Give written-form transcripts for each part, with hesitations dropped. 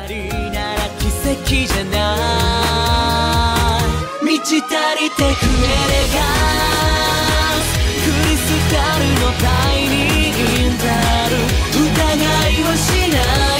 なら奇跡じゃない満ち足りてくエレガンスクリスタルのタイニーインタル疑いはしない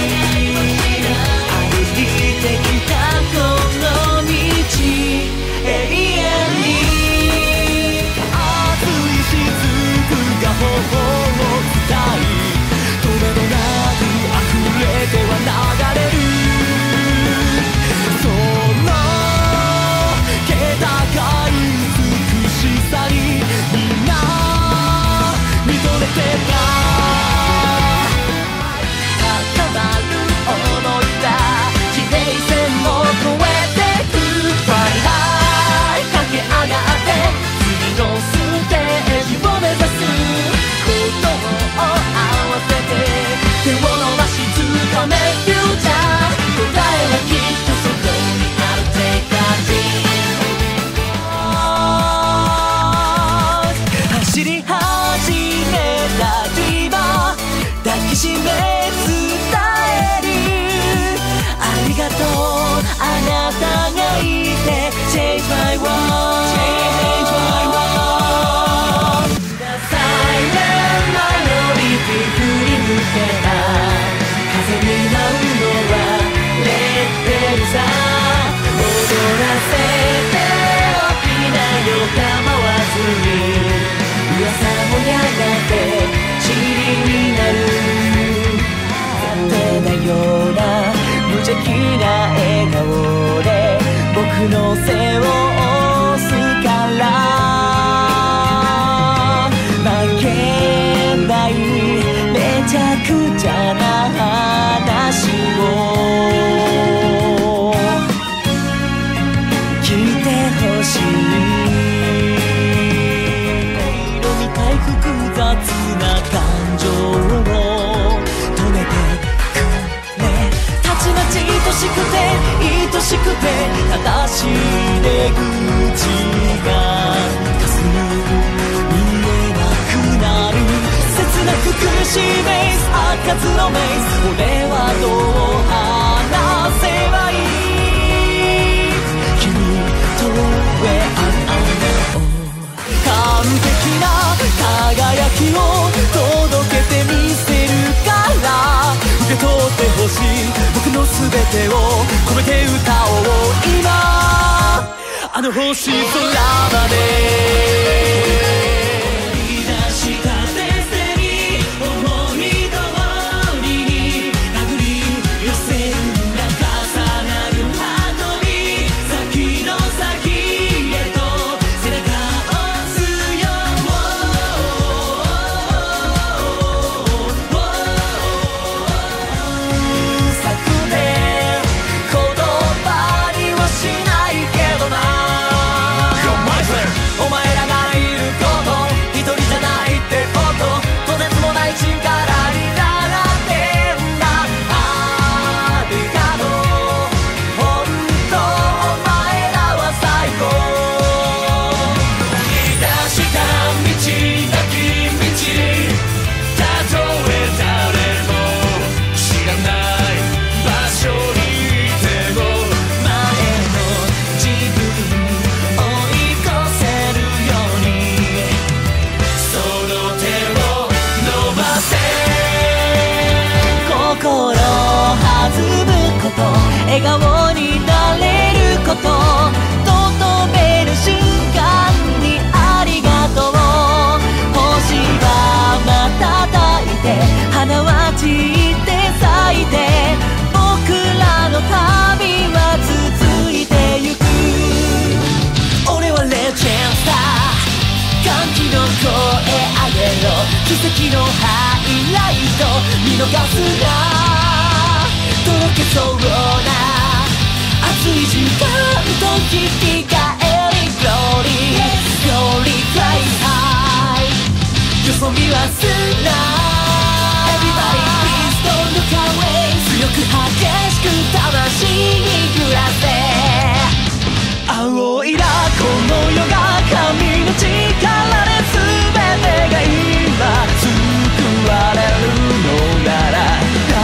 歩いてきたこの道永遠に熱い雫が頬を伝い止めどなく溢れては流れるその気高い美しさにみんな見とれてた高まる想いだ地平線を越えてく Fly high 駆け上がって次のステージを目指す鼓動を合わせて手を伸ばし掴めフューチャー答えはきっとそこにある Take a dream 走り始めた今抱きしめ伝えるありがとうあなたがいて Change my world Change my world The silent minority 振り向けた風に舞うのはレッテルさ踊らせておきなよ構わずに噂もやがて塵になる勝手なような無邪気な笑顔で僕の背を押すから負けないめちゃくちゃな話を聞いてほしい色みたい複雑な感情を止めてくれたちまち愛しくて愛しくて正しい出口が霞む見えなくなる切なく苦しいメイス開かずのメイス俺はどう話せばいい君と上合う完璧な輝きを届けてみせるから受け取ってほしい僕の全てを込めて歌おう今あの星空まで降り出したデスティニー思い通りに手繰り寄せる中重なるハートに先の先へと背中を押すよ昨年言葉にはしないけどなお前らがいること一人じゃないってこととてつもない力になってんだありがとう本当お前らは最高踏み出した道なき道たとえ誰も知らない場所にいても前の自分追い越せるようにその手を伸ばせ心弾むこと笑顔になれることとどめる瞬間にありがとう星は瞬いて花は散って咲いて僕らの旅は続いてゆく俺はレジェンドだ歓喜の声上げろ奇跡のハイライト見逃すなとろけそうな熱い時間と引き換えに Glory Glory Fly High よそ見はすな Everybody please don't look away 強く激しく魂に揺らせ青いラこの世が神の力で全てが今救われるのなら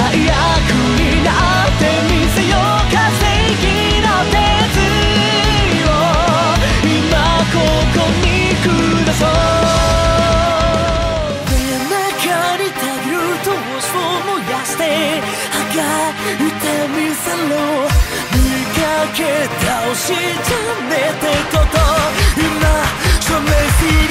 痛みさろ見かけ倒しじゃねってこと今証明する